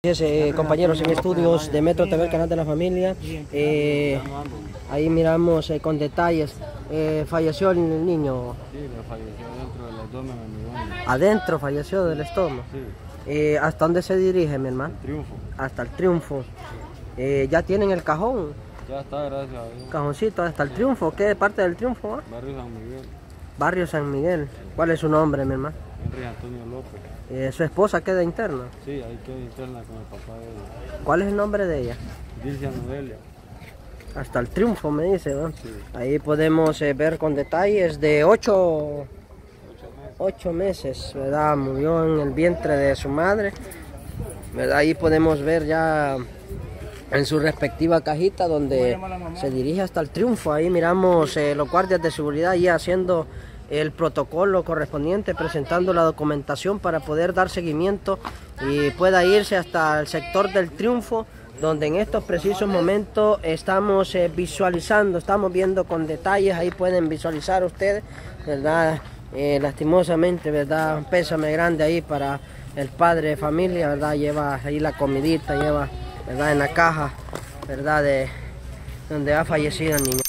Compañeros en estudios de Metro TV, el canal de la familia, ahí miramos con detalles, falleció el niño. Sí, falleció dentro del abdomen. Adentro falleció del estómago. Sí. ¿Hasta dónde se dirige, mi hermano? El Triunfo. Hasta el Triunfo. ¿Ya tienen el cajón? Ya está, gracias a Dios. Cajoncito hasta el Triunfo. ¿Qué parte del Triunfo va? Barrio San Miguel. Barrio San Miguel. ¿Cuál es su nombre, mi hermano? Henry Antonio López. ¿Su esposa queda interna? Sí, ahí queda interna con el papá de ella. ¿Cuál es el nombre de ella? Dilcia Noelia. Hasta el Triunfo, me dice, ¿no? Sí. Ahí podemos ver con detalles de 8 meses, ¿verdad? Murió en el vientre de su madre, ¿verdad? Ahí podemos ver ya en su respectiva cajita donde se dirige hasta el Triunfo. Ahí miramos los guardias de seguridad ya haciendo el protocolo correspondiente, presentando la documentación para poder dar seguimiento y pueda irse hasta el sector del Triunfo, donde en estos precisos momentos estamos visualizando, estamos viendo con detalles. Ahí pueden visualizar ustedes, ¿verdad? Lastimosamente, ¿verdad? Un pésame grande ahí para el padre de familia, ¿verdad? Lleva ahí la comidita, lleva, ¿verdad? En la caja, ¿verdad? De donde ha fallecido el niño.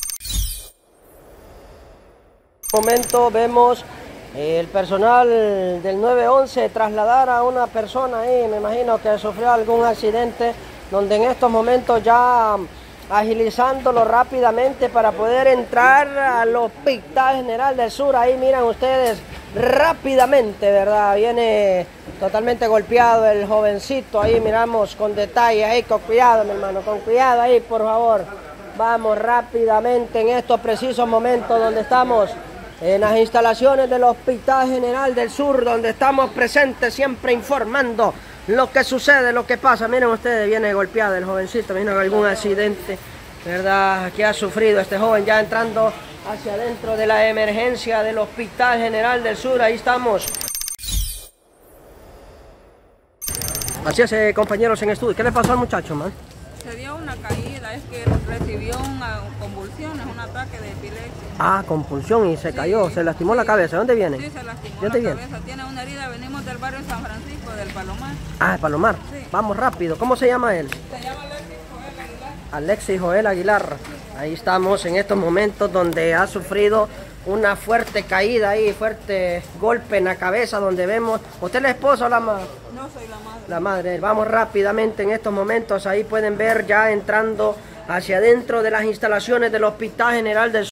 En este momento vemos el personal del 911 trasladar a una persona ahí, me imagino que sufrió algún accidente, donde en estos momentos ya agilizándolo rápidamente para poder entrar al Hospital General del Sur. Ahí miran ustedes rápidamente, ¿verdad? Viene totalmente golpeado el jovencito. Ahí miramos con detalle, ahí con cuidado, mi hermano, con cuidado ahí, por favor. Vamos rápidamente en estos precisos momentos donde estamos en las instalaciones del Hospital General del Sur, donde estamos presentes siempre informando lo que sucede, lo que pasa. Miren ustedes, viene golpeado el jovencito, viene algún accidente, ¿verdad?, que ha sufrido este joven, ya entrando hacia adentro de la emergencia del Hospital General del Sur. Ahí estamos. Así es, compañeros en estudio. ¿Qué le pasó al muchacho, man? Se dio una caída, es que recibió una convulsión, un ataque de epilepsia. Ah, compulsión, y se cayó, se lastimó la cabeza. ¿Dónde viene? Sí, se lastimó ¿Dónde la viene? cabeza, tiene una herida, venimos del barrio San Francisco, del Palomar. Ah, el Palomar. Sí. Vamos rápido. ¿Cómo se llama él? Se llama Alexis Joel Aguilar. Alexis Joel Aguilar. Ahí estamos en estos momentos donde ha sufrido una fuerte caída ahí, fuerte golpe en la cabeza, donde vemos... ¿Usted es la esposa o la madre? No soy la madre. La madre. Vamos rápidamente en estos momentos. Ahí pueden ver ya entrando hacia adentro de las instalaciones del Hospital General del Sur.